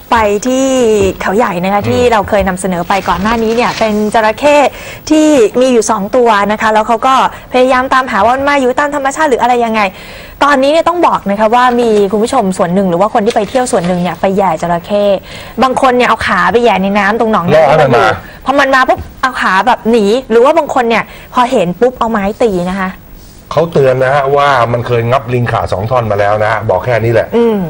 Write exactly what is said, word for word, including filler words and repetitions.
ไปที่เขาใหญ่นะคะที่เราเคยนำเสนอไปก่อนหน้านี้เนี่ยเป็นจระเข้ที่มีอยู่สองตัวนะคะแล้วเขาก็พยายามตามหาว่ามันมาอยู่ตามธรรมชาติหรืออะไรยังไงตอนนี้เนี่ยต้องบอกนะคะว่ามีคุณผู้ชมส่วนหนึ่งหรือว่าคนที่ไปเที่ยวส่วนหนึ่งเนี่ยไปแย่จระเข้บางคนเนี่ยเอาขาไปแย่ในน้ำตรงหนองน้ำที่มันอยู่พอมันมาปุ๊บเอาขาแบบหนีหรือว่าบางคนเนี่ยพอเห็นปุ๊บเอาไม้ตีนะคะเขาเตือนนะฮะว่ามันเคยงับลิงขาสองท่อนมาแล้วนะฮะบอกแค่นี้แหละ